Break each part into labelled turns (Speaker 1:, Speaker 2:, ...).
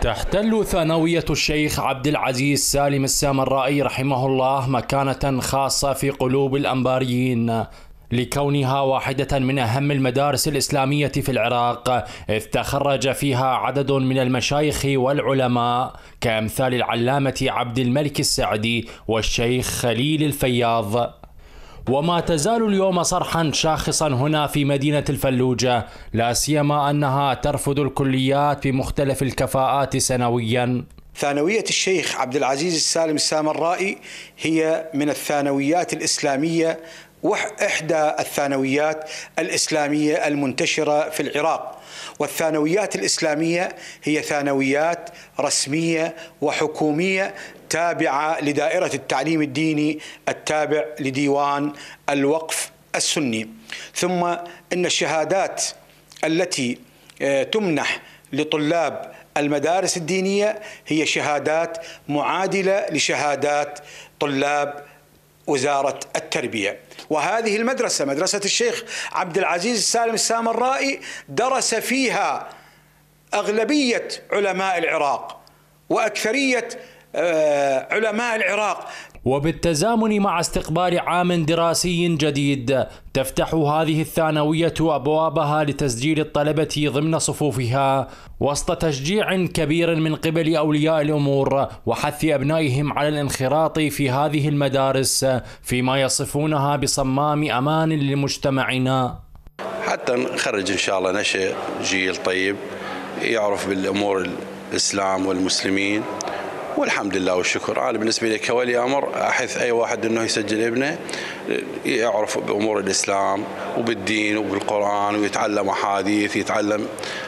Speaker 1: تحتل ثانوية الشيخ عبد العزيز سالم السامرائي رحمه الله مكانة خاصة في قلوب الأنباريين لكونها واحدة من أهم المدارس الإسلامية في العراق، إذ تخرج فيها عدد من المشايخ والعلماء كأمثال العلامة عبد الملك السعدي والشيخ خليل الفياض. وما تزال اليوم صرحا شاخصا هنا في مدينة الفلوجة، لا سيما أنها ترفض الكليات بمختلف الكفاءات سنويا.
Speaker 2: ثانوية الشيخ عبد العزيز السالم السامرائي هي من الثانويات الإسلامية وإحدى الثانويات الإسلامية المنتشرة في العراق، والثانويات الإسلامية هي ثانويات رسمية وحكومية تابعة لدائرة التعليم الديني التابع لديوان الوقف السني. ثم إن الشهادات التي تمنح لطلاب المدارس الدينية هي شهادات معادلة لشهادات طلاب وزارة التربية. وهذه المدرسة مدرسة الشيخ عبد العزيز السالم السامرائي درس فيها أغلبية علماء العراق وأكثرية علماء العراق.
Speaker 1: وبالتزامن مع استقبال عام دراسي جديد تفتح هذه الثانوية أبوابها لتسجيل الطلبة ضمن صفوفها وسط تشجيع كبير من قبل أولياء الأمور وحث أبنائهم على الانخراط في هذه المدارس فيما يصفونها بصمام أمان لمجتمعنا،
Speaker 3: حتى نخرج إن شاء الله نشأ جيل طيب يعرف بالأمور الإسلام والمسلمين. والحمد لله والشكر. أنا بالنسبة لي كولي أمر أحث أي واحد أنه يسجل ابنه يعرف بأمور الإسلام وبالدين وبالقرآن ويتعلم أحاديث، يتعلم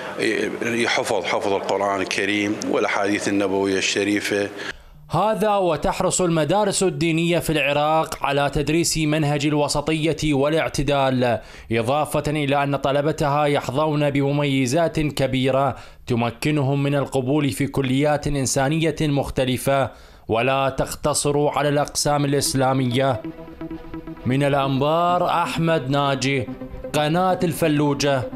Speaker 3: حفظ القرآن الكريم والأحاديث النبوية الشريفة.
Speaker 1: هذا وتحرص المدارس الدينية في العراق على تدريس منهج الوسطية والاعتدال، إضافة إلى أن طلبتها يحظون بمميزات كبيرة تمكنهم من القبول في كليات إنسانية مختلفة ولا تقتصر على الأقسام الإسلامية. من الأنبار أحمد ناجي، قناة الفلوجة.